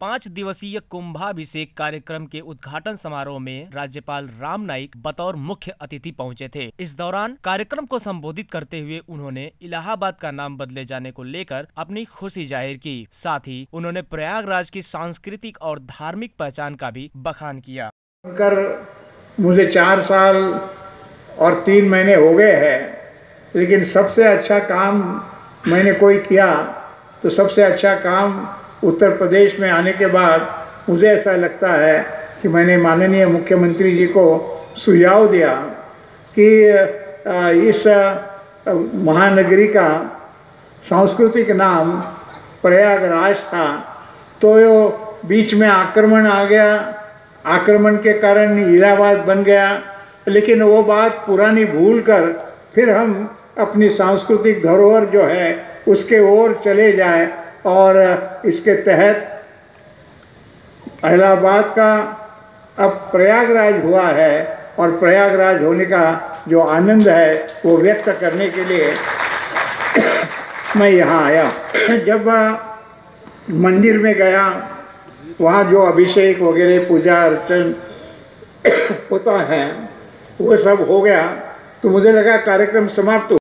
5 दिवसीय कुंभाभिषेक कार्यक्रम के उद्घाटन समारोह में राज्यपाल राम नाईक बतौर मुख्य अतिथि पहुंचे थे। इस दौरान कार्यक्रम को संबोधित करते हुए उन्होंने इलाहाबाद का नाम बदले जाने को लेकर अपनी खुशी जाहिर की। साथ ही उन्होंने प्रयागराज की सांस्कृतिक और धार्मिक पहचान का भी बखान किया। मुझे 4 साल और 3 महीने हो गए हैं, लेकिन सबसे अच्छा काम मैंने कोई किया तो सबसे अच्छा काम उत्तर प्रदेश में आने के बाद मुझे ऐसा लगता है कि मैंने माननीय मुख्यमंत्री जी को सुझाव दिया कि इस महानगरी का सांस्कृतिक नाम प्रयागराज था, तो बीच में आक्रमण आ गया, आक्रमण के कारण इलाहाबाद बन गया। लेकिन वो बात पुरानी भूलकर फिर हम अपनी सांस्कृतिक धरोहर जो है उसके ओर चले जाए और इसके तहत इलाहाबाद का अब प्रयागराज हुआ है और प्रयागराज होने का जो आनंद है वो व्यक्त करने के लिए मैं यहाँ आया। जब मंदिर में गया, वहाँ जो अभिषेक वगैरह पूजा अर्चन होता है वो सब हो गया, तो मुझे लगा कार्यक्रम समाप्त